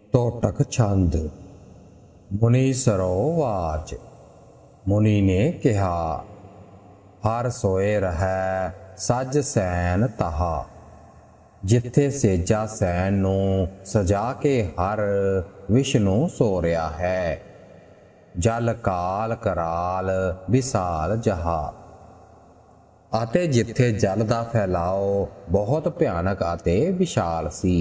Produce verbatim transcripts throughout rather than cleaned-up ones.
टोटक छंद। मुनि सरोवाच। मुनि ने कहा, हर सोए रहै सज सैन तहा। जिथे सेजा सैन नूं सजा के हर विष्णु सो रहा है। जल काल कराल विसाल जहा। ਅਤੇ ਜਿੱਥੇ ਜਲ ਦਾ ਫੈਲਾਓ ਬਹੁਤ ਭਿਆਨਕ ਅਤੇ ਵਿਸ਼ਾਲ ਸੀ।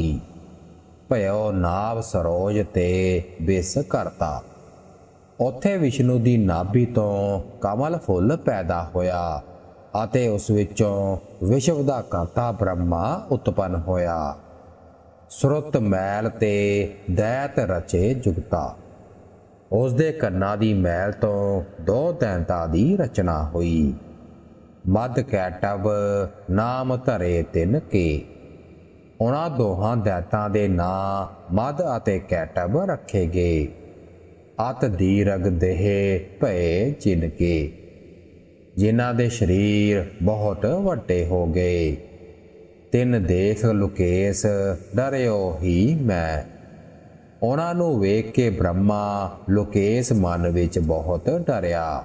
ਭਇਓ ਨਾਭ ਸਰੋਜ ਤੇ ਬਿਸ ਕਰਤਾ। ਉੱਥੇ ਵਿਸ਼ਨੂੰ ਦੀ ਨਾਭੀ ਤੋਂ ਕਮਲ ਫੁੱਲ ਪੈਦਾ ਹੋਇਆ ਅਤੇ ਉਸ ਵਿੱਚੋਂ ਵਿਸ਼ਵ ਦਾ ਕਰਤਾ ਬ੍ਰਹਮਾ ਉਤਪੰਨ ਹੋਇਆ। ਸੁਰਤ ਮੈਲ ਤੇ ਦੈਤ ਰਚੇ ਜੁਗਤਾ। ਉਸ ਦੇ ਕੰਨਾਂ ਦੀ ਮੈਲ ਤੋਂ ਦੋ ਦੈਂਤਾਂ ਦੀ ਰਚਨਾ ਹੋਈ। ਮੱਧ ਕੈਟਵ ਨਾਮ ਧਰੇ ਤਿੰਨ ਕੇ। ਉਹਨਾਂ ਦੋਹਾਂ ਦੈਤਾਂ ਦੇ ਨਾਂ ਮੱਧ ਅਤੇ ਕੈਟਵ ਰੱਖੇ ਗਏ। ਅਤ ਦੀਰਘ ਦੇਹ ਭਏ ਜਿਨ ਕੇ। ਜਿਨ੍ਹਾਂ ਦੇ ਸਰੀਰ ਬਹੁਤ ਵੱਡੇ ਹੋ ਗਏ। ਤਿੰਨ ਦੇਖ ਲੁਕੇਸ਼ ਡਰਿਓ ਹੀ ਮੈਂ। ਉਹਨਾਂ ਨੂੰ ਵੇਖ ਕੇ ਬ੍ਰਹਮਾ ਲੁਕੇਸ਼ ਮਨ ਵਿੱਚ ਬਹੁਤ ਡਰਿਆ।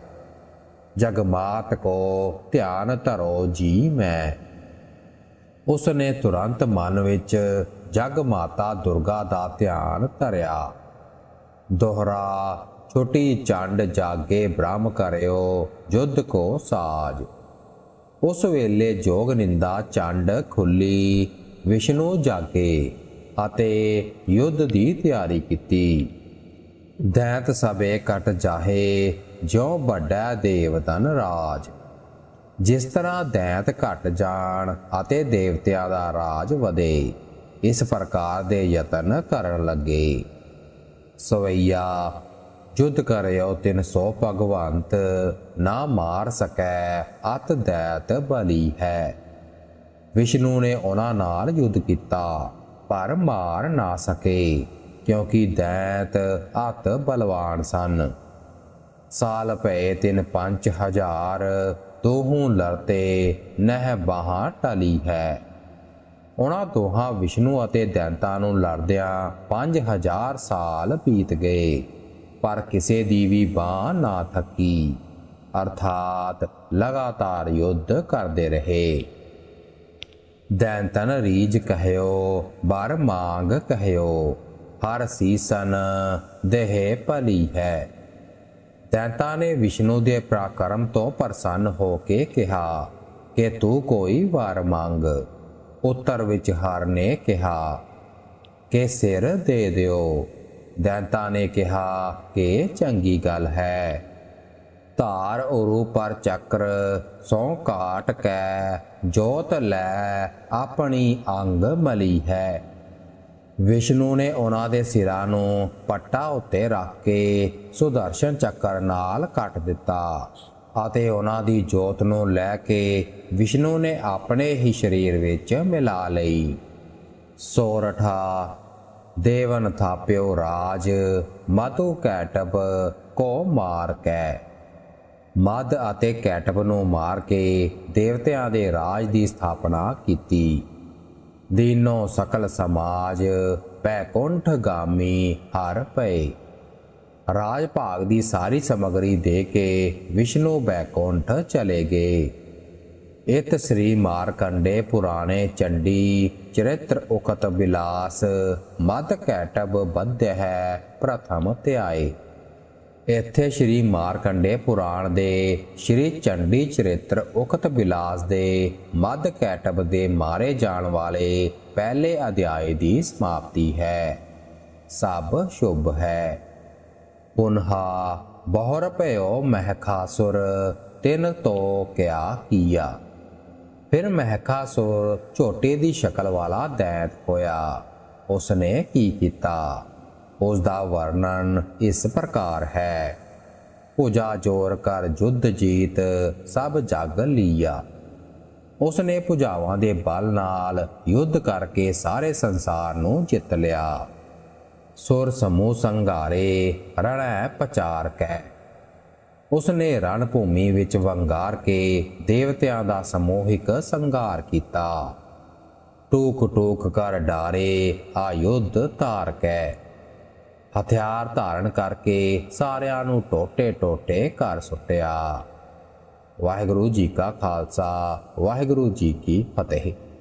ਜਗਮਾਤ ਕੋ ਧਿਆਨ ਧਰੋ ਜੀ ਮੈਂ। ਉਸ ਨੇ ਤੁਰੰਤ ਮਨ ਵਿੱਚ ਜਗ ਮਾਤਾ ਦੁਰਗਾ ਦਾ ਧਿਆਨ ਧਰਿਆ। ਦੋਹਰਾ ਛੋਟੀ ਚੰਡ ਜਾਗੇ ਬ੍ਰਹਮ ਕਰਿਓ ਯੁੱਧ ਕੋ ਸਾਜ। ਉਸ ਵੇਲੇ ਜੋਗ ਨਿੰਦਾ ਚੰਡ ਖੁੱਲੀ ਵਿਸ਼ਨੂੰ ਜਾਗੇ ਅਤੇ ਯੁੱਧ ਦੀ ਤਿਆਰੀ ਕੀਤੀ। ਦੈਂਤ ਸਭੇ ਕਟ ਜਾਹੇ ਜਿਉ ਵੱਡਾ ਦੇਵ ਧਨ ਰਾਜ। ਜਿਸ ਤਰ੍ਹਾਂ ਦੈਂਤ ਘਟ ਜਾਣ ਅਤੇ ਦੇਵਤਿਆਂ ਦਾ ਰਾਜ ਵਧੇ, ਇਸ ਪ੍ਰਕਾਰ ਦੇ ਯਤਨ ਕਰਨ ਲੱਗੇ। ਸਵਈਆ ਯੁੱਧ ਕਰਿਓ ਤਿੰਨ ਸੌ ਭਗਵੰਤ। ਨਾ ਮਾਰ ਸਕੈ ਅਤ ਦੈਤ ਬਲੀ ਹੈ। ਵਿਸ਼ਨੂੰ ਨੇ ਉਹਨਾਂ ਨਾਲ ਯੁੱਧ ਕੀਤਾ ਪਰ ਮਾਰ ਨਾ ਸਕੇ, ਕਿਉਂਕਿ ਦੈਤ ਅਤ ਬਲਵਾਨ ਸਨ। ਸਾਲ ਭਏ ਤਿੰਨ ਪੰਜ ਹਜ਼ਾਰ। ਦੋਹੂ ਲੜਤੇ ਨਹਿ ਬਾਹਾਂ ਟਲੀ ਹੈ। ਉਹਨਾਂ ਦੋਹਾਂ ਵਿਸ਼ਨੂੰ ਅਤੇ ਦੈਂਤਾਂ ਨੂੰ ਲੜਦਿਆਂ ਪੰਜ ਹਜ਼ਾਰ ਸਾਲ ਬੀਤ ਗਏ, ਪਰ ਕਿਸੇ ਦੀ ਵੀ ਬਾਂਹ ਨਾ ਥੱਕੀ। ਅਰਥਾਤ ਲਗਾਤਾਰ ਯੁੱਧ ਕਰਦੇ ਰਹੇ। ਦੈਂਤਨ ਰੀਝ ਕਹਿਓ ਬਰ ਮੰਗ ਕਹਿਓ। ਹਰ ਸੀਸਨ ਦੇਹ ਭਲੀ ਹੈ। ਦੈਂਤਾਂ ਨੇ ਵਿਸ਼ਨੂੰ ਦੇ ਪਰਾਕਰਮ ਤੋਂ ਪ੍ਰਸੰਨ ਹੋ ਕੇ ਕਿਹਾ ਕਿ ਤੂੰ ਕੋਈ ਵਰ ਮੰਗ। ਉੱਤਰ ਵਿੱਚ ਹਰ ਨੇ ਕਿਹਾ ਕਿ ਸਿਰ ਦੇ ਦਿਓ। ਦੈਂਤਾਂ ਨੇ ਕਿਹਾ ਕਿ ਚੰਗੀ ਗੱਲ ਹੈ। ਧਾਰ ਉਰੂ ਪਰ ਚੱਕਰ ਸੌ ਕਾਟ ਕੈ ਜੋਤ ਲੈ ਆਪਣੀ ਅੰਗ ਮਲੀ ਹੈ। ਵਿਸ਼ਨੂੰ ਨੇ ਉਹਨਾਂ ਦੇ ਸਿਰਾਂ ਨੂੰ ਪੱਟਾਂ ਉੱਤੇ ਰੱਖ ਕੇ ਸੁਦਰਸ਼ਨ ਚੱਕਰ ਨਾਲ ਕੱਟ ਦਿੱਤਾ ਅਤੇ ਉਹਨਾਂ ਦੀ ਜੋਤ ਨੂੰ ਲੈ ਕੇ ਵਿਸ਼ਨੂੰ ਨੇ ਆਪਣੇ ਹੀ ਸਰੀਰ ਵਿੱਚ ਮਿਲਾ ਲਈ। ਸੋਰਠਾ ਦੇਵਨ ਥਾਪਿਓ ਰਾਜ। ਮਧੂ ਕੈਟਵ ਕੋ ਮਾਰ ਕੈ। ਮੱਧ ਅਤੇ ਕੈਟਵ ਨੂੰ ਮਾਰ ਕੇ ਦੇਵਤਿਆਂ ਦੇ ਰਾਜ ਦੀ ਸਥਾਪਨਾ ਕੀਤੀ। ਦੀਨੋ ਸਕਲ ਸਮਾਜ ਬੈਕੁੰਠ ਗਾਮੀ ਹਰ ਪਏ। ਰਾਜ ਭਾਗ ਦੀ ਸਾਰੀ ਸਮਗਰੀ ਦੇ ਕੇ ਵਿਸ਼ਨੂੰ ਬੈਕੁੰਠ ਚਲੇ ਗਏ। ਇਤ ਸ੍ਰੀ ਮਾਰਕੰਡੇ ਪੁਰਾਣੇ ਚੰਡੀ ਚਰਿਤ੍ਰ ਉਕਤ ਬਿਲਾਸ ਮਦ ਕੈਟਵ ਬੱਧ ਹੈ ਪ੍ਰਥਮ ਧਿਆਏ। ਇੱਥੇ ਸ਼੍ਰੀ ਮਾਰਕੰਡੇ ਪੁਰਾਣ ਦੇ ਸ਼੍ਰੀ ਚੰਡੀ ਚਰਿਤ੍ਰ ਉਕਤ ਬਿਲਾਸ ਦੇ ਮੱਧ ਕੈਟਵ ਦੇ ਮਾਰੇ ਜਾਣ ਵਾਲੇ ਪਹਿਲੇ ਅਧਿਆਏ ਦੀ ਸਮਾਪਤੀ ਹੈ। ਸਭ ਸ਼ੁਭ ਹੈ। ਪੁਨਹਾ ਬਹੁਰ ਭਇਓ ਮਹਿਖਾਸੁਰ ਤਿਨ ਤੋ ਕਿਆ ਕੀਆ। ਫਿਰ ਮਹਿਖਾਸੁਰ ਝੋਟੇ ਦੀ ਸ਼ਕਲ ਵਾਲਾ ਦੈਂਤ ਹੋਇਆ। ਉਸਨੇ ਕੀ ਕੀਤਾ, ਉਸ ਦਾ ਵਰਣਨ ਇਸ ਪ੍ਰਕਾਰ ਹੈ। ਭੁਜਾ ਜੋਰ ਕਰ ਯੁੱਧ ਜੀਤ ਸਭ ਜਗ ਲੀਆ। ਉਸਨੇ ਭੁਜਾਵਾਂ ਦੇ ਬਲ ਨਾਲ ਯੁੱਧ ਕਰਕੇ ਸਾਰੇ ਸੰਸਾਰ ਨੂੰ ਜਿੱਤ ਲਿਆ। ਸੁਰ ਸਮੂਹ ਸੰਘਾਰੇ ਰਣੈ ਪਚਾਰ ਕੈ। ਉਸਨੇ ਰਣ ਭੂਮੀ ਵਿੱਚ ਵੰਗਾਰ ਕੇ ਦੇਵਤਿਆਂ ਦਾ ਸਮੂਹਿਕ ਸੰਘਾਰ ਕੀਤਾ। ਟੂਕ ਟੂਕ ਕਰ ਡਾਰੇ ਆ ਯੁੱਧ ਧਾਰ ਕੈ। ਹਥਿਆਰ ਧਾਰਨ ਕਰਕੇ ਸਾਰਿਆਂ ਨੂੰ ਟੋਟੇ ਟੋਟੇ ਕਰ ਸੁੱਟਿਆ। ਵਾਹਿਗੁਰੂ ਜੀ ਕਾ ਖਾਲਸਾ, ਵਾਹਿਗੁਰੂ ਜੀ ਕੀ ਫਤਿਹ।